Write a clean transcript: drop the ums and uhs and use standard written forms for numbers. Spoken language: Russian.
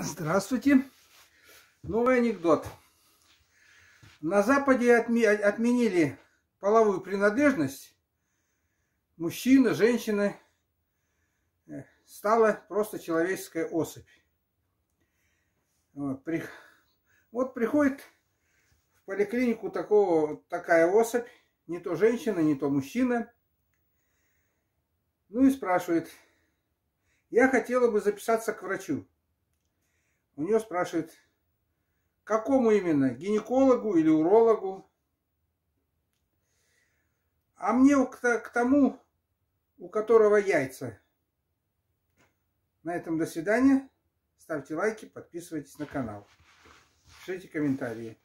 Здравствуйте. Новый анекдот. На Западе отменили половую принадлежность. Мужчина, женщина. Стала просто человеческая особь. Вот приходит в поликлинику такая особь. Не то женщина, не то мужчина. Ну и спрашивает: я хотела бы записаться к врачу. У нее спрашивают: какому именно? Гинекологу или урологу? А мне к тому, у которого яйца. На этом до свидания. Ставьте лайки, подписывайтесь на канал. Пишите комментарии.